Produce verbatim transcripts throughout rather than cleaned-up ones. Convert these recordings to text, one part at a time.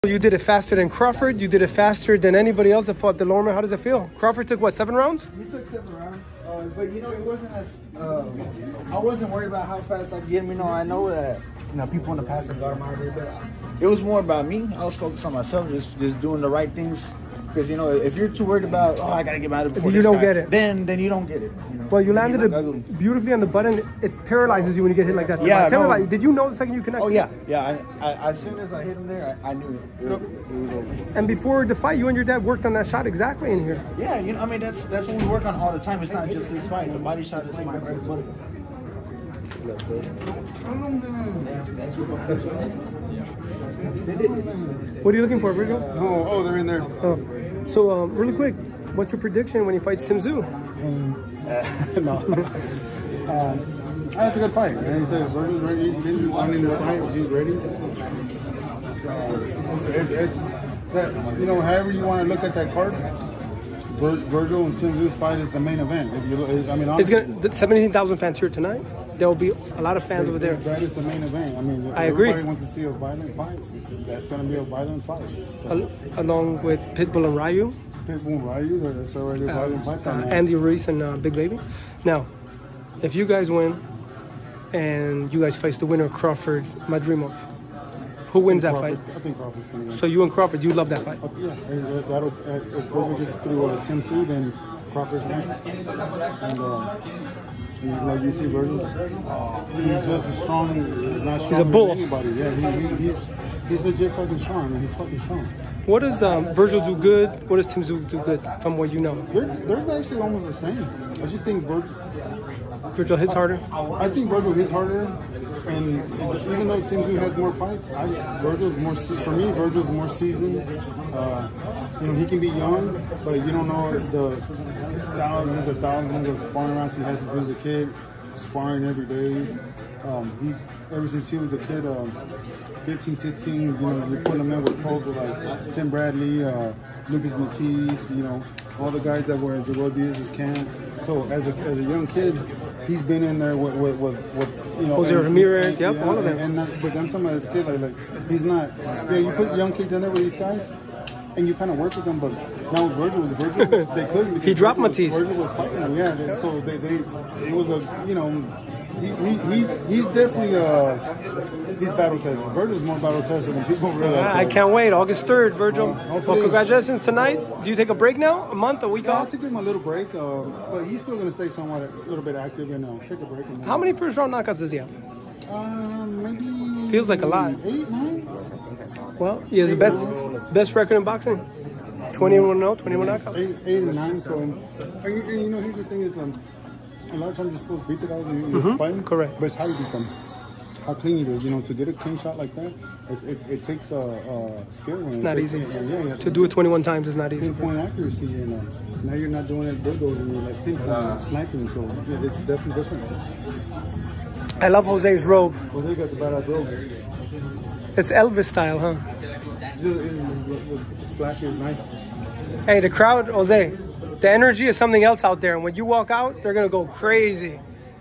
You did it faster than Crawford. You did it faster than anybody else that fought Delorme. How does it feel? Crawford took what, seven rounds? He took seven rounds, uh, but you know it wasn't as. Uh, I wasn't worried about how fast I get him. You know, I know that you know people in the past have got him out there, but it was more about me. I was focused on myself, just just doing the right things. Because you know, if you're too worried about, oh, I gotta get him out of before you this don't guy, get it. Then then you don't get it. You know? Well, you landed you it ugly. beautifully on the button. It paralyzes you when you get hit like that. Yeah, Tell no. me, like, did you know the second you connected? Oh yeah, yeah. I, I, as soon as I hit him there, I, I knew it. It, it was over. And before the fight, you and your dad worked on that shot exactly in here. Yeah, you know, I mean that's that's what we work on all the time. It's not just this fight. The body shot is my bread and butter. What are you looking for, Virgil? Oh, oh, they're in there. Oh. So, um, really quick, what's your prediction when he fights Tim Tszyu? Um, uh, no. um, that's a good fight. And he says Virgil's ready. He's been wanting this fight. He's ready. Uh, it's, it's that, you know, however you want to look at that card, Vir Virgil and Tim Tszyu's fight is the main event. If you look, I mean, honestly, it's gonna seventeen thousand fans here tonight. There will be a lot of fans over there. That is the main event. I mean, I agree. Everybody wants to see a violent fight. That's going to be a violent fight. So. Al along with Pitbull and Ryu. Pitbull and Ryu, that's already a violent fight. Uh, Andy Ruiz and uh, Big Baby. Now, if you guys win and you guys face the winner, Crawford Madrimov, who wins that Crawford, fight? I think Crawford's going to win. So you and Crawford, you love that fight? Uh, yeah, and that'll, uh, if Virgil gets through uh, Tim Tszyu, then Crawford's next. And, uh, and like you see, Virgil, he's just as strong, not strong he's a bull. as anybody. Yeah, he, he, he's, he's legit fucking strong. I mean, he's fucking strong. What does um, Virgil do good? What does Tim Tszyu do good, from what you know? They're, they're actually almost the same. I just think Virgil... Virgil hits harder? I think Virgil hits harder, and even though Tim Tszyu has more fights, I, Virgil's more, for me, Virgil's more seasoned. Uh, you know, he can be young, but you don't know the thousands and thousands of sparring rounds he has since he was a kid, sparring every day. Um, he's, ever since he was a kid, um, fifteen, sixteen, you know, you're putting him in with pros like Tim Bradley, uh, Lucas Matisse, you know, all the guys that were in Jago Diaz's camp. So as a, as a young kid, he's been in there with, with, with, with you know, Jose and, Ramirez, and, yep, yeah, all of them. And, and but I'm talking about this kid, like, like he's not. Yeah, you put young kids in there with these guys, and you kind of work with them. But now with Virgil, with Virgil, they couldn't. He dropped Virgil, Matisse. Virgil was fighting them, yeah. They, so they, they, it was a, you know, he, he he's he's definitely uh, he's battle tested. Virgil's more battle tested than people realize. I can't wait. August third, Virgil. Well, Well, congratulations tonight. Do you take a break now? A month, a week Yeah, I'll off? take him a little break, uh, but he's still going to stay somewhat a little bit active and uh, take a break. And, uh, How many first round knockouts does he have? Um, maybe. Feels like a lot. Eight, nine. Well, he has the best best record in boxing. twenty-one and oh, twenty-one knockouts. Eight, eight or nine. So, um, and, you- and, you know, here's the thing: is um, a lot of times you're supposed to beat the guys and you're Mhm, fighting. correct. But it's how you beat them. How clean you do. You know, to get a clean shot like that, it, it, it takes a uh, uh, skill. It's and not it takes, easy. Yeah, yeah, yeah. To do it twenty-one times is not easy. Pinpoint accuracy, and uh, now you're not doing it bulldozer, and you're like pinpoint uh, sniping. So yeah, it's definitely different. I love Jose's robe. Well, they got the badass robe. It's Elvis style, huh? It's just, it's, it's, it's flashy, it's nice. Hey, the crowd, Jose, the energy is something else out there. And when you walk out, they're going to go crazy.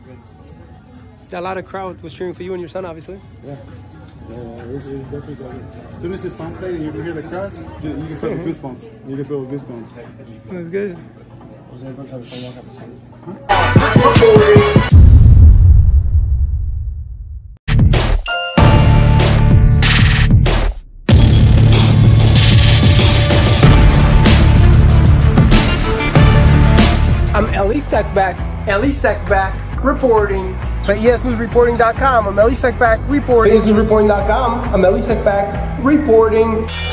A lot of crowd was cheering for you and your son, obviously. Yeah. Yeah, it's, it's definitely good. As soon as the song plays and you can hear the crowd, you, you can feel the goosebumps. You can feel the goosebumps. It was good. I'm Elie Seckbach, Elie Seckbach, reporting for E S News Reporting dot com. I'm Elie Seckbach, reporting. E S News Reporting dot com. I'm Elie Seckbach, reporting.